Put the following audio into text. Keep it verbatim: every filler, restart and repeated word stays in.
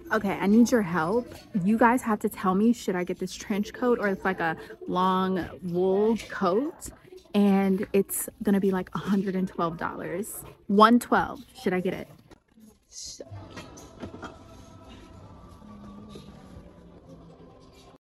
Okay, I need your help. You guys have to tell me, should I get this trench coat or it's like a long wool coat? And it's gonna be like one hundred twelve dollars. one twelve. Should I get it?